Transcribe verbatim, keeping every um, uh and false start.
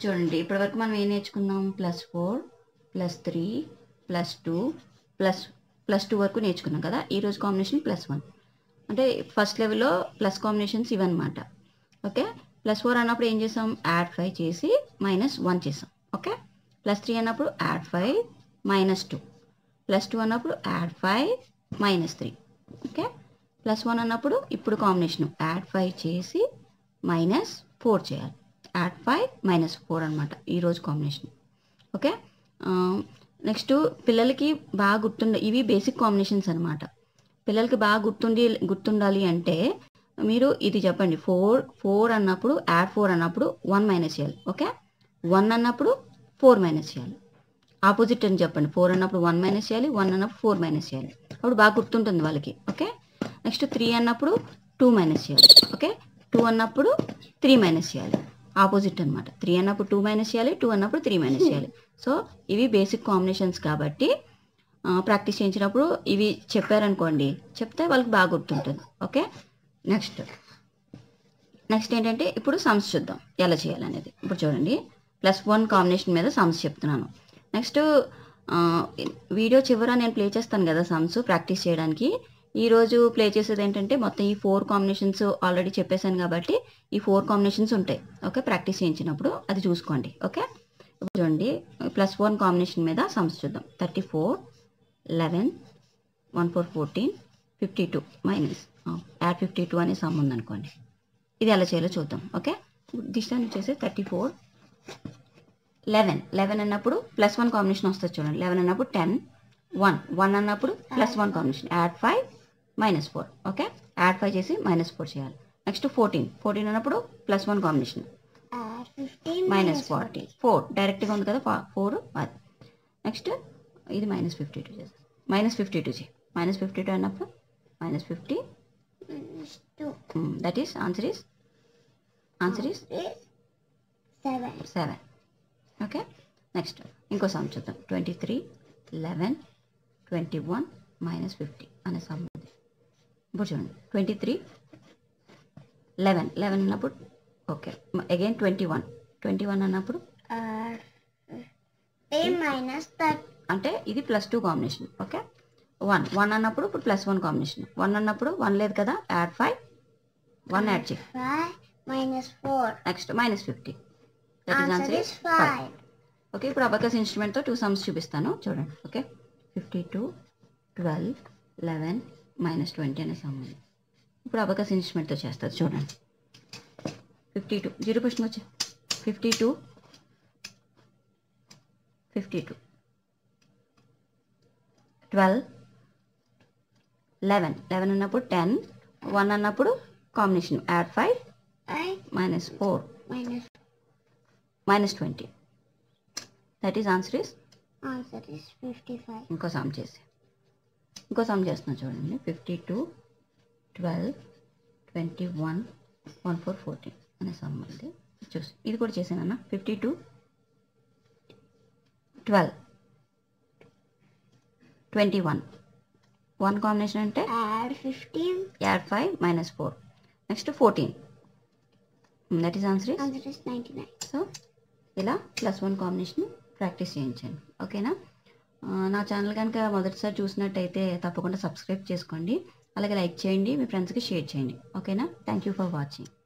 చూడండి ఇప్పటివరకు మనం ఏం నేర్చుకున్నాం plus four plus three plus two plus plus two వరకు నేర్చుకున్నాం కదా. ఈరోజు కాంబినేషన్ ప్లస్ వన్ అంటే ఫస్ట్ లెవెల్లో ప్లస్ కాంబినేషన్స్ ఇవన్నమాట. ఓకే, ప్లస్ ఫోర్ అన్నప్పుడు ఏం చేసాం, యాడ్ ఫైవ్ చేసి మైనస్ వన్ చేసాం. ఓకే, ప్లస్ త్రీ అన్నప్పుడు add five minus two, plus two అన్నప్పుడు add five minus three. Okay, plus one అన్నప్పుడు ఇప్పుడు కాంబినేషన్ యాడ్ ఫైవ్ చేసి మైనస్ ఫోర్ చేయాలి. యాడ్ ఫైవ్ మైనస్ ఫోర్ అనమాట ఈరోజు కాంబినేషన్. ఓకే, నెక్స్ట్ పిల్లలకి బాగా గుర్తుండ ఇవి బేసిక్ కాంబినేషన్స్ అనమాట. పిల్లలకి బాగా గుర్తుండి గుర్తుండాలి అంటే మీరు ఇది చెప్పండి, ఫోర్ ఫోర్ అన్నప్పుడు యాడ్ ఫోర్ అన్నప్పుడు వన్ మైనస్ చేయాలి. ఓకే, వన్ అన్నప్పుడు ఫోర్ మైనస్ చేయాలి. ఆపోజిట్ అని చెప్పండి, ఫోర్ అన్నప్పుడు వన్ మైనస్ చేయాలి, వన్ అన్నప్పుడు ఫోర్ మైనస్ చేయాలి. అప్పుడు బాగా గుర్తుంటుంది వాళ్ళకి. ఓకే, నెక్స్ట్ త్రీ అన్నప్పుడు టూ మైనస్ చేయాలి. ఓకే, టూ అన్నప్పుడు త్రీ మైనస్ చేయాలి. ఆపోజిట్ అనమాట, త్రీ అన్నప్పుడు టూ మైనస్ చేయాలి, టూ అన్నప్పుడు త్రీ మైనస్ చేయాలి. సో ఇవి బేసిక్ కాంబినేషన్స్ కాబట్టి ప్రాక్టీస్ చేయించినప్పుడు ఇవి చెప్పారనుకోండి, చెప్తే వాళ్ళకి బాగా గుర్తుంటుంది. ఓకే, నెక్స్ట్ నెక్స్ట్ ఏంటంటే ఇప్పుడు సమ్స్ చూద్దాం ఎలా చేయాలనేది. ఇప్పుడు చూడండి ప్లస్ వన్ కాంబినేషన్ మీద సమ్స్ చెప్తున్నాను. నెక్స్ట్ వీడియో చివర నేను ప్లే చేస్తాను కదా సమ్స్ ప్రాక్టీస్ చేయడానికి. ఈరోజు ప్లే చేసేది ఏంటంటే మొత్తం ఈ ఫోర్ కాంబినేషన్స్ ఆల్రెడీ చెప్పేశాను కాబట్టి ఈ ఫోర్ కాంబినేషన్స్ ఉంటాయి. ఓకే, ప్రాక్టీస్ చేయించినప్పుడు అది చూసుకోండి. ఓకే, ఇప్పుడు చూడండి ప్లస్ వన్ కాంబినేషన్ మీద సమ్స్ చూద్దాం. Thirty four eleven one four fourteen fifty two minus add fifty two అనే సమ్ ఉందనుకోండి. ఇది ఎలా చేయాలో చూద్దాం. ఓకే, దిష్టాన్ని వచ్చేసి థర్టీ ఫోర్ లెవెన్ లెవెన్ అన్నప్పుడు ప్లస్ వన్ కాంబినేషన్ వస్తుంది చూడండి. లెవెన్ అన్నప్పుడు టెన్, వన్ వన్ అన్నప్పుడు plus one combination add five minus four. Okay, add five చేసి మైనస్ ఫోర్ చేయాలి. నెక్స్ట్ ఫోర్టీన్ ఫోర్టీన్ అన్నప్పుడు plus one combination minus forty four డైరెక్ట్గా ఉంది కదా ఫోర్ అది. నెక్స్ట్ ఇది మైనస్ ఫిఫ్టీ టూ చేసి మైనస్ ఫిఫ్టీ టూ చేయి. మైనస్ ఫిఫ్టీ టూ అన్నప్పుడు minus fifty that is answer is answer is seven seven. Okay, next ఇంకో సమ్ చూద్దాం. Twenty three eleven twenty one minus fifty అనే sum ఉంది. ఇప్పుడు చూడండి ట్వంటీ త్రీ లెవెన్ లెవెన్ అన్నప్పుడు okay again twenty one twenty one అన్నప్పుడు అంటే ఇది plus two combination. Okay, one one అన్నప్పుడు ఇప్పుడు ప్లస్ వన్ కాంబినేషన్. వన్ అన్నప్పుడు వన్ లేదు కదా, యాడ్ ఫైవ్ వన్ యాడ్ చేయి minus four next minus fifty that is answer is five. Okay, ఇప్పుడు అబకస్ ఇన్స్ట్రుమెంట్తో టూ సమ్స్ చూపిస్తాను చూడండి. Okay, fifty two twelve eleven minus twenty అనే సమ్ ఉంది. ఇప్పుడు అబకస్ ఇన్స్ట్రుమెంట్తో చేస్తారు చూడండి. ఫిఫ్టీ టూ జీరో క్వశ్చన్ వచ్చి fifty two fifty two twelve eleven eleven అన్నప్పుడు టెన్, వన్ అన్నప్పుడు combination add five minus four minus twenty that is answer is answer is fifty five. ఇంకో సమ్ చేసి ఇంకో సమ్ చేస్తున్నా చూడండి. Fifty two twelve twenty one one four fourteen అనే sum ఉంది. చూసి ఇది కూడా చేసానన్నా. Fifty two twelve twenty one one combination అంటే add fifteen add five minus four next fourteen that is answer is ninety nine. So ఇలా plus one combination practice చేయించండి. ఓకేనా, నా ఛానల్ కనుక మొదటిసారి చూసినట్టయితే తప్పకుండా సబ్స్క్రైబ్ చేసుకోండి. అలాగే లైక్ చేయండి, మీ ఫ్రెండ్స్కి షేర్ చేయండి. ఓకేనా, థ్యాంక్ యూ ఫర్ వాచింగ్.